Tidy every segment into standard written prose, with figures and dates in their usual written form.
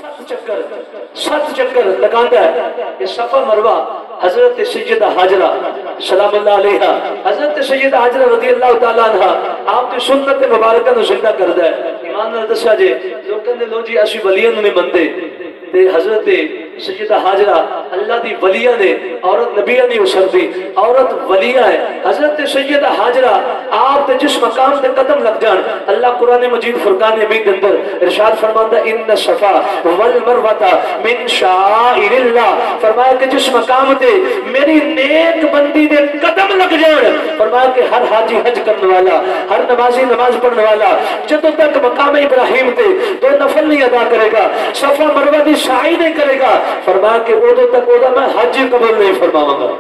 سات چکر لگاتا ہے یہ صفا مروہ حضرت سیدہ حاجرہ سلام اللہ علیہ حضرت سیدہ حاجرہ رضی اللہ تعالیٰ عنہ آپ کی سنت مبارکہ نو زندہ کردہ ہے ایمان نے دسیا جے لوگوں نے لو جی اسی ولیان نے بندے تے حضرت سیدہ حاجرہ اللہ دی ولیہ نے عورت نبیہ نہیں ہو سکتی عورت ولیہ ہے حضرت سیدہ حاجرہ آپ تے جس مقام تے قدم لگ جان اللہ قرآن مجید فرقان حمید اندر ارشاد فرماتا ان الصفا والمروہ من شعائر اللہ فرمایا کہ جس مقام تے میری نیک بندی دے قدم لگ جان فرمایا کہ ہر حاجی حج کرنے والا ہر نمازی نماز پڑھنے والا جدوں تک مقام ابراہیم تے دو نفل نہیں ادا کرے گا صفا مروہ دی سعی نہیں کرے گا فرمایا کہ ادو تک اودا میں حج قبول نہیں فرماواں گا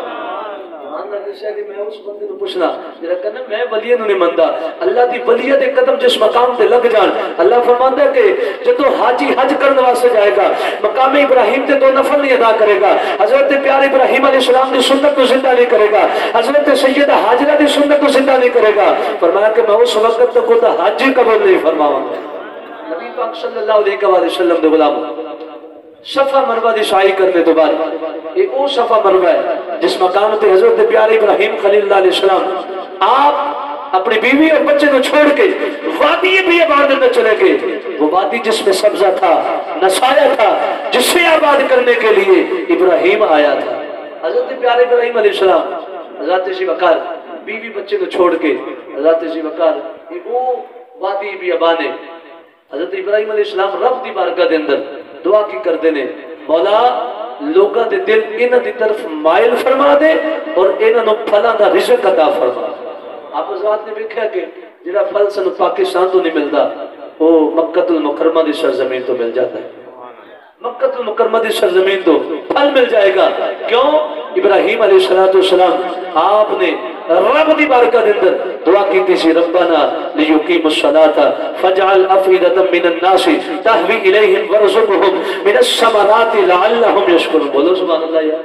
میں اس بندے کو پوچھنا جڑا کہنا میں ولی نو نہیں مندا اللہ دی ولیہ دے قدم جس مقام تے لگ جان اللہ فرماندا ہے کہ جدوں حاجی حج کرنے واسطے جائے گا مقام ابراہیم تے دو نفل نہیں ادا کرے گا حضرت پیارے ابراہیم علیہ السلام دی سنت کو زندہ نہیں کرے گا حضرت سیدہ حاجرہ دی سنت کو زندہ نہیں کرے گا فرمایا کہ میں اس وقت تک اودا حج قبول نہیں فرماواں گا نبی پاک صلی اللہ علیہ وسلم دے غلام صفا مروہ دی سعی کرنے تو بعد ایک او صفا مروہ ہے جس مقام تے حضرت پیارے ابراہیم خلیل اللہ علیہ السلام آپ اپنی بیوی اور بچے کو چھوڑ کے وادی بھی آباد میں چلے گئے وہ وادی جس میں سبزہ تھا نسایا تھا جس سے آباد کرنے کے لیے ابراہیم آیا تھا حضرت پیارے ابراہیم علیہ السلام حضرت ذی وقار بیوی بچے کو چھوڑ کے حضرت ذی وقار وہ وادی بھی آباد ہے حضرت ابراہیم علیہ السلام رب دی بارگاہ دے اندر دعا کی کردے نے مولا لوگاں دے دل انہاں دی طرف مائل فرما دے اور انہاں نو پھلاں دا رزق عطا فرما آپ حضرات نے دیکھا کہ جڑا پھل سن پاکستان تو نہیں ملتا وہ مکہ المکرمہ دی سرزمین تو مل جاتا ہے مکہ المکرمہ دی سرزمین تو پھل مل جائے گا کیوں ابراہیم علیہ السلام آپ نے رب دی بارگاہ دے اندر دعا کیتی سی ربنا لیقیم الصلاۃ فاجعل افئدۃ من الناس تهوی الیہم وارزقهم من الثمرات لعلهم یشکرون بولو سبحان اللہ یا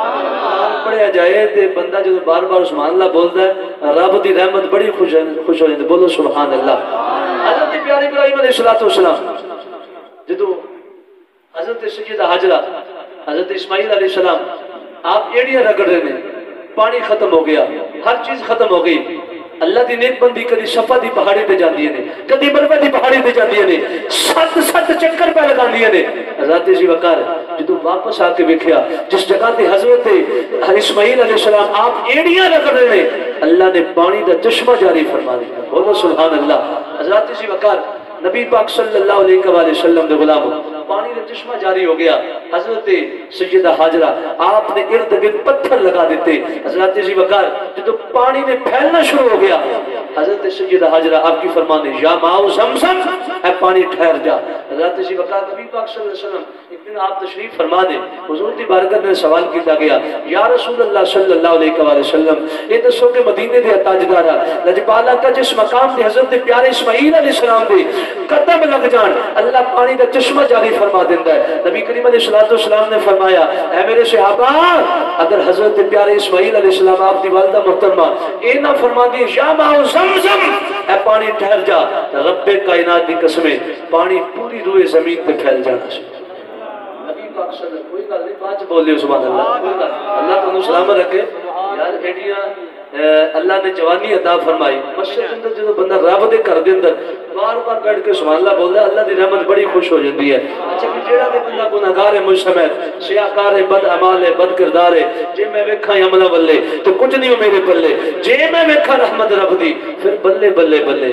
پڑھیا جائے تے بندہ جو بار بار سبحان اللہ بولتا ہے رب دی رحمت بڑی خوش ہو جاتی بولو سبحان اللہ حضرت پیارے ابراہیم علیہ السلام جدو حضرت سیدہ حاجرہ حضرت اسماعیل علیہ السلام آپ ایڑیاں رگڑ رہے ہیں پانی ختم ہو گیا ہر چیز ختم ہو گئی اللہ دی نیک بندی کدی صفا دی پہاڑی تے جاندی نے کدی مروہ دی پہاڑی تے جاندی نے سات چکر پہ لگاندی نے حضرت ذی وقار جدوں واپس آ کے ویکھیا جس جگہ تے حضرت اسماعیل علیہ السلام آپ ایڑیاں رگڑ رہے ہیں اللہ نے پانی دا چشمہ جاری فرما دیا بولو سبحان اللہ حضرت ذی وقار نبی پاک صلی اللہ علیہ وآلہ وسلم دے غلام پانی کا چشمہ جاری ہو گیا حضرت سیدہ حاجرہ آپ نے ارد گرد پتھر لگا دیتے حضرت ذی وقار جب پانی نے پھیلنا شروع ہو گیا حضرت سیدہ حاجرہ آپ کی فرمانے یا ماؤ زمزم اے پانی ٹھہر جا حضرت ذی وقار نبی پاک صلی اللہ علیہ وسلم ایک دن آپ تشریف فرما دیں حضور کی بارگاہ میں سوال کیا گیا یا رسول اللہ صلی اللہ علیہ وآلہ وسلم یہ دسو کہ مدینے دے تاجدارا لجپالا کا جس مقام دے حضرت پیارے اسماعیل علیہ السلام دے قدم لگ جان اللہ پانی کا چشمہ جاری فرما دیتا ہے نبی کریم علیہ السلام نے فرمایا اے میرے صحابہ اگر حضرت پیارے اسماعیل علیہ السلام آپ دی والدہ محترمہ اے نہ فرما دی یا ماؤ زمزم اے پانی ٹھہر جا رب کائنات دی قسمیں پانی پوری روئے زمین پہ پھیل جانا سے نبی پاک صلی اللہ علیہ وسلم کوئی گل نہیں بات بول سبحان اللہ اللہ تمہیں سلامت رکھے یار ایڈیاں اللہ نے جوانی عطا فرمائی مسجد اندر جو بندہ رب دے گھر دے اندر بار بار بیٹھ کے سبحان اللہ بولدا ہے اللہ دی رحمت بڑی خوش ہو جاتی ہے اچھا کہ جیڑا تے بندہ گناہگار ہے مجھ سمیت سیاہکار ہے بد اعمال ہے بد کردار ہے جے میں ویکھاں عملہ بلے تو کچھ نہیں ہو میرے بلے جے میں ویکھاں رحمت رب دی پھر بلے بلے بلے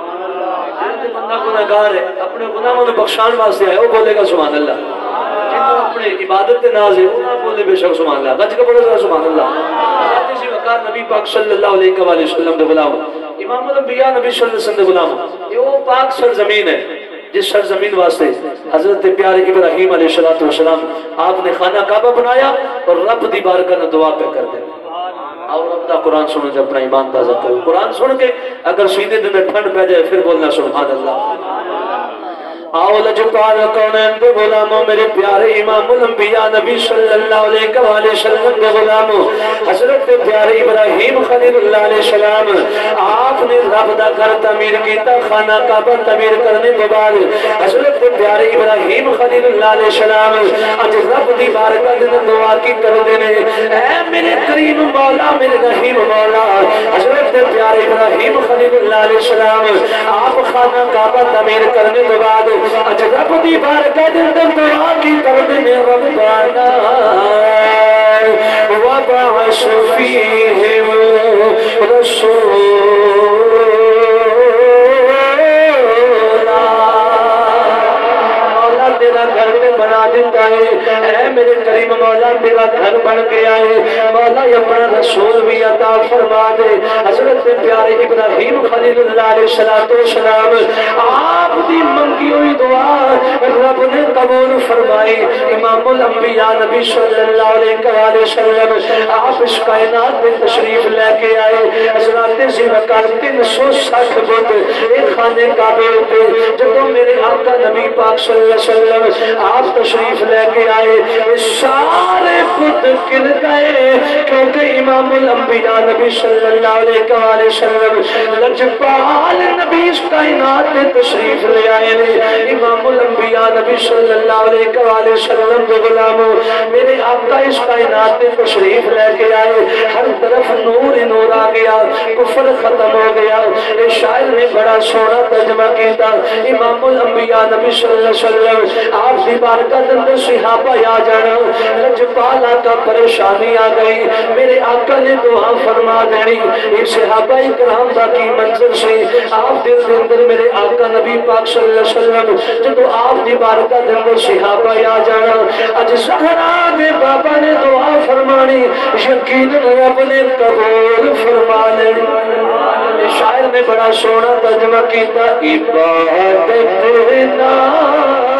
جیڑا تے بندہ گناہگار ہے اپنے گناہوں کو بخشان واسطے آیا وہ بولے گا سبحان اللہ جنہوں اپنے عبادت کے ناز ہے وہ نہ بولے بے شک سبحان اللہ گج کے بولے گا سبحان اللہ حضرت وقار نبی پاک صلی اللہ علیہ وآلہ وسلم دے غلام امام الانبیاء نبی صلی اللہ علیہ وسلم دے غلام یہ وہ پاک سرزمین ہے جس سرزمین واسطے حضرت پیارے ابراہیم علیہ السلام آپ نے خانہ کعبہ بنایا اور رب دی بارگاہ میں دعا پہ کر دے اور رب دا قرآن سنو جب اپنا ایمان تازہ کرو قرآن سن کے اگر سینے دن میں ٹھنڈ پہ جائے پھر بولنا سبحان اللہ آؤ لجپال کونین دے غلاموں میرے پیارے امام الانبیاء نبی صلی اللہ علیہ وسلم دے غلاموں حضرت پیارے ابراہیم خلیل اللہ علیہ السلام آپ نے رب دا گھر تعمیر کیتا خانہ کعبہ تعمیر کرنے کے بعد حضرت پیارے ابراہیم خلیل اللہ علیہ السلام اج رب دی بارگاہ دے دعا کی کر دینے اے میرے کریم مولا میرے رحیم مولا حضرت پیارے ابراہیم خلیل اللہ علیہ السلام آپ خانہ کعبہ تعمیر کرنے کے بعد اج رب دی بارگاہ دے دعا کی کر دینے ربنا وبعث فيهم تیرا گھر میں بنا دیتا ہے اے میرے کریم مولا تیرا گھر بن گیا ہے مولا اپنا رسول بھی عطا فرما دے حضرت پیارے ابراہیم خلیل اللہ علیہ السلام آپ دی منگی ہوئی دعا رب نے قبول فرمائی امام الانبیاء نبی صلی اللہ علیہ وسلم آپ اس کائنات میں تشریف لے کے آئے حضرات زیوکار 360 بت ایک خانے کعبے پہ جب میرے آقا نبی پاک صلی اللہ علیہ وسلم آپ تشریف لے کے آئے سارے بت گر گئے کیونکہ امام الانبیاء نبی صلی اللہ علیہ وسلم لجپال نبی اس کائنات میں تشریف لے آئے امام الانبیاء نبی صلی اللہ علیہ وسلم کے غلاموں میرے آقا اس کائنات میں تشریف لے کے آئے ہر طرف نور ہی نور آ گیا کفر ختم ہو گیا شاعر نے بڑا سونا ترجمہ کیتا امام الانبیاء نبی صلی اللہ علیہ وسلم آپ کی بارگاہ اندر صحابہ آ جانا لجپالا کا پریشانی آ گئی میرے آقا نے دعا فرما دینی یہ صحابہ کرام دا کی منظر سے آپ دل کے اندر میرے آقا نبی پاک صلی اللہ علیہ وسلم جب آپ کی بارگاہ اندر صحابہ آ جانا اج زہرا دے بابا نے دعا فرمانی یقین رب نے قبول فرما لینی شاعر نے بڑا سونا ترجمہ کیتا عبادت نام